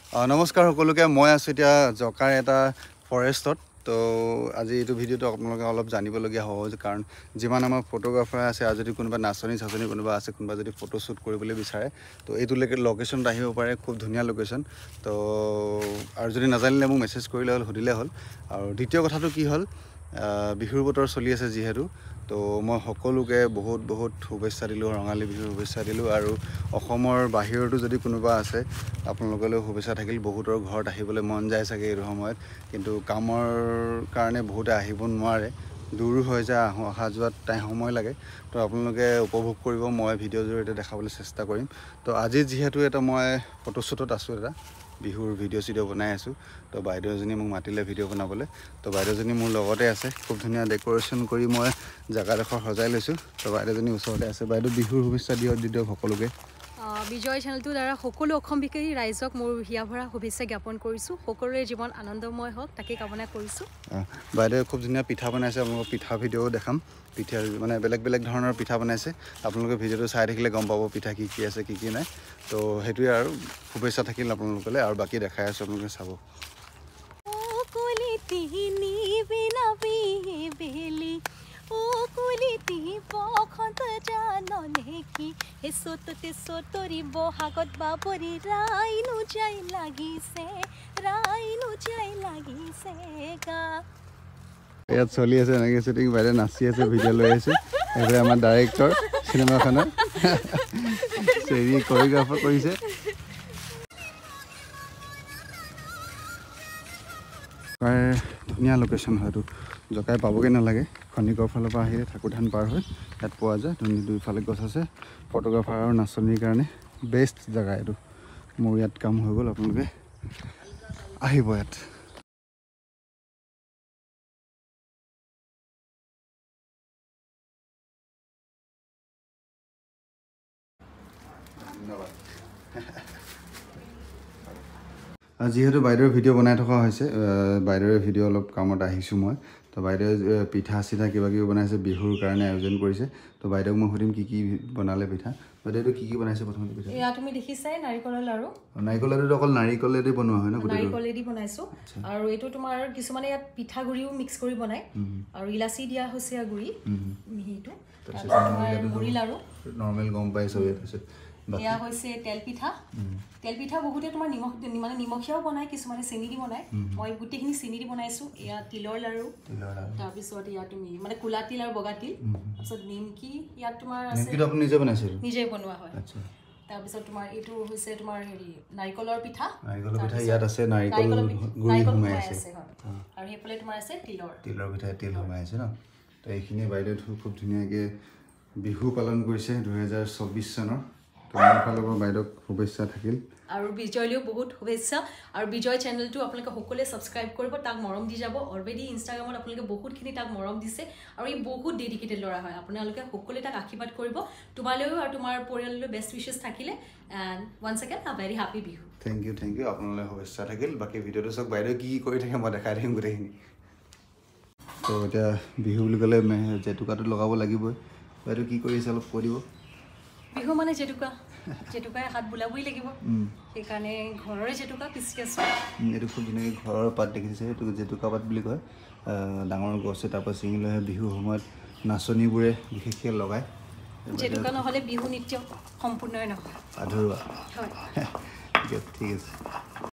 নমস্কাৰ সকলোকে মই আছোঁ এতিয়া জকাৰ এটা ফৰেষ্টত তো আজি এইটো ভিডিঅ'টো আপোনালোকে অলপ জানিবলগীয়া হ'ব কাৰণ যিমান আমাৰ ফটোগ্ৰাফাৰ আছে আৰু যদি কোনোবা নাচনী কোনোবা আছে কোনোবা যদি ফটো শ্বুট কৰিবলৈ বিচাৰে তো এইটোলৈকে লোকেশ্যনত আহিব পাৰে খুব ধুনীয়া লোকেশ্যন তো আৰু যদি নাজানিলে মোক মেছেজ কৰিলে হ'ল সুধিলে হ'ল আৰু দ্বিতীয় কথাটো কি হ'ল বিহুৰ বতৰ চলি আছে যিহেতু তো মই সকলোকে বহুত শুভেচ্ছা দিলোঁ ৰঙালী বিহুৰ শুভেচ্ছা দিলোঁ আৰু অসমৰ বাহিৰতো যদি কোনোবা আছে আপোনালোকলৈ শুভেচ্ছা থাকিল বহুতৰ ঘৰত আহিবলৈ মন যায় চাগে এই সময়ত কিন্তু কামৰ কাৰণে বহুতে আহিব নোৱাৰে দূৰ হৈ যায় অহা যোৱাত সময় লাগে তো আপোনালোকে উপভোগ কৰিব মই ভিডিঅ'ৰ জৰিয়তে দেখাবলৈ চেষ্টা কৰিম তো আজি যিহেতু এটা মই ফটোশ্বুটত আছোঁ এটা বিহুৰ ভিডিঅ' বনাই আছোঁ তো বাইদেউজনী মোক মাতিলে ভিডিঅ' বনাবলৈ তো বাইদেউজনী মোৰ লগতে আছে খুব ধুনীয়া ডেক'ৰেশ্যন কৰি মই জেগাডোখৰ সজাই লৈছোঁ তো বাইদেউজনী ওচৰতে আছে বাইদেউ বিহুৰ শুভেচ্ছা দিয়ক সকলোকে বিজয় চেনেলটোৰ দ্বাৰা সকলো অসমবাসী ৰাইজক মোৰ হিয়া ভৰা শুভেচ্ছা জ্ঞাপন কৰিছোঁ সকলোৰে জীৱন আনন্দময় হওক তাকে কামনা কৰিছোঁ বাইদেৱে খুব ধুনীয়া পিঠা বনাইছে আপোনালোকক পিঠা ভিডিঅ'ও দেখাম পিঠা মানে বেলেগ ধৰণৰ পিঠা বনাইছে আপোনালোকে ভিডিঅ'টো চাই থাকিলে গম পাব পিঠা কি আছে কি নাই তো সেইটোৱে আৰু শুভেচ্ছা থাকিল আপোনালোকলৈ আৰু বাকী দেখাই আছোঁ আপোনালোকে চাব বহাগত বাবৰি ৰাইনো যাই লাগিছে গা ইয়াত চলি আছে এনেকৈ শ্বুটিং বাইদেউ নাচি আছে ভিডিঅ' লৈ আছে এইফালে আমাৰ ডাইৰেক্টৰ চিনেমাখনৰ চেৰি কৰিগ্ৰাফাৰ কৰিছে ধুনীয়া লোকেশ্যন হয়তো জকাই পাবগৈ নালাগে খনিকৰ ফালৰ পৰা আহিলে ঠাকুৰধান পাৰ হৈ ইয়াত পোৱা যায় দুইফালে গছ আছে ফটোগ্ৰাফাৰ আৰু নাচনীৰ কাৰণে বেষ্ট জেগা এইটো মোৰ ইয়াত কাম হৈ গ'ল আপোনালোকে আহিব ইয়াত ধন্যবাদ যিহেতু বাইদেউৰ ভিডিঅ' বনাই থকা হৈছে বাইদেউৰ ভিডিঅ' অলপ কামত আহিছোঁ মই তো বাইদেৱে পিঠা চিঠা কিবাকিবি বনাইছে বিহুৰ কাৰণে আয়োজন কৰিছে তো বাইদেউক মই সুধিম কি বনালে পিঠা বাইদেউটো কি বনাইছে প্ৰথমতে পিঠা এয়া তুমি দেখিছাই নাৰিকলৰ লাড়ু নাৰিকলেদি অকল নাৰিকলেদি বনোৱা হয় ন নাৰিকলেদি বনাইছোঁ আৰু এইটো তোমাৰ কিছুমানে ইয়াত পিঠাগুড়িও মিক্স কৰি বনায় আৰু ইলাচি দিয়া হৈছে গুড়ি মিহিটো মুড়ি লাড়ু নৰ্মেল গম পাইছোঁ তাৰপিছত এয়া হৈছে তেলপিঠা বহুতে তোমাৰ মানে নিমখীয়াও বনায় কিছুমানে চেনি দি বনায় মই গোটেইখিনি চেনি দি বনাইছোঁ এয়া তিলৰ লাড়ু তাৰপিছত ইয়াত তুমি মানে ক'লা তিল আৰু বগা তিল তাৰপিছত নিমকি ইয়াত তোমাৰ নিজে বনোৱা হয় তাৰপিছত তোমাৰ এইটো হৈছে তোমাৰ হেৰি নাৰিকলৰ পিঠা ইয়াত আছে নাৰিকল গুড়ি সোমাই আছে আৰু সেইফালে তোমাৰ আছে তিলৰ পিঠা তিল সোমাই আছে ন তো এইখিনি বাইদেউ খুব ধুনীয়াকৈ বিহু পালন কৰিছে 2024 চনৰ তোমাৰ ফালৰ পৰা বাইদেউক শুভেচ্ছা থাকিল আৰু বিজয়লৈও বহুত শুভেচ্ছা আৰু বিজয় চেনেলটো আপোনালোকে সকলোৱে ছাবস্ক্ৰাইব কৰিব তাক মৰম দি যাব অলৰেডি ইনষ্টাগ্ৰামত আপোনালোকে বহুতখিনি তাক মৰম দিছে আৰু ই বহুত ডেডিকেটেড ল'ৰা হয় আপোনালোকে সকলোৱে তাক আশীৰ্বাদ কৰিব তোমালৈও আৰু তোমাৰ পৰিয়াললৈ বেষ্ট উইচেছ থাকিলে and once again a very happy Bihu thank you আপোনালৈ শুভেচ্ছা থাকিল বাকী ভিডিঅ'টো চাওক বাইদেউ কি কৰি থাকে মই দেখাই থাকিম গোটেইখিনি তো এতিয়া বিহু বুলি ক'লে জেতুকাটো লগাব লাগিবই বাইদেউ কি কৰি আছে অলপ কৈ দিব বিহু মানে জেতুকাই হাত বোলাবই লাগিব সেইকাৰণে ঘৰৰে জেতুকা পিচি আছোঁ এইটো খুব ধুনীয়াকৈ ঘৰৰ পাত দেখিছে এইটো জেতুকা পাত বুলি কয় ডাঙৰ গছে তাৰপৰা ছিঙি লৈ আহে বিহুৰ সময়ত নাচনীবোৰে বিশেষকৈ লগায় জেতুকা নহ'লে বিহু নৃত্য সম্পূৰ্ণই নহয় আধৰুৱা হয় ঠিক আছে